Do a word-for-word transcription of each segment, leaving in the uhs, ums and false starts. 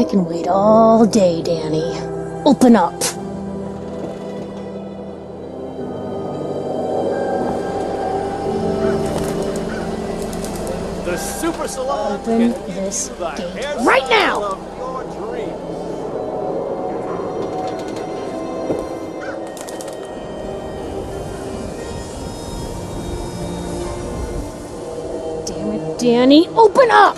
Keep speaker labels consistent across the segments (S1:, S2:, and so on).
S1: I can wait all day, Danny. Open up.
S2: The Super Salon
S1: Open
S2: can
S1: this
S2: give you the
S1: gate
S2: hairstyle
S1: right now!
S2: of your dreams.
S1: Damn it, Danny, open up!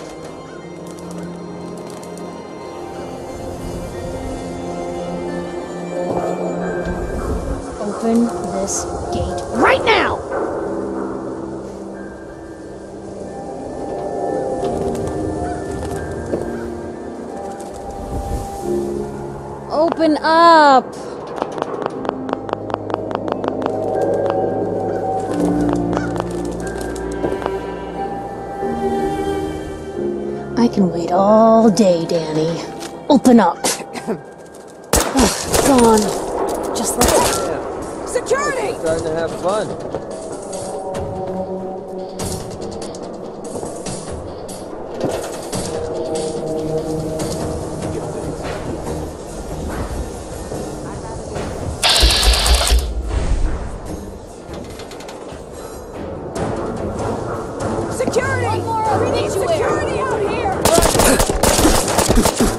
S1: Open this gate right now! Open up! I can wait all day, Danny. Open up. Ugh, gone. Just like that.
S3: Yeah,
S4: Security!
S3: starting to have fun.
S4: Security! We need security out here!